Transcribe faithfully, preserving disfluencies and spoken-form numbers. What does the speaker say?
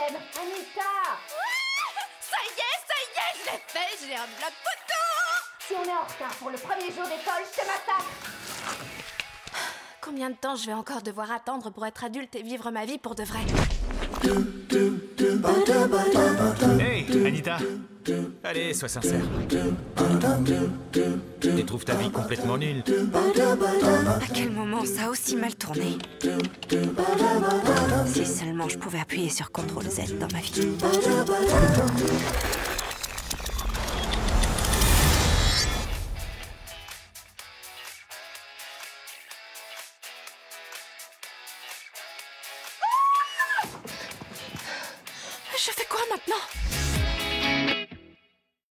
problème. Anita! Ça y est, ça y est, je l'ai fait, j'ai un bloc photo! Si on est en retard pour le premier jour d'école, je te massacre! Combien de temps je vais encore devoir attendre pour être adulte et vivre ma vie pour de vrai? Hey, Anita! Allez, sois sincère. Tu trouves ta vie complètement nulle? À quel moment ça a aussi mal tourné? Si seulement je pouvais appuyer sur contrôle Z dans ma vie. Je fais quoi maintenant?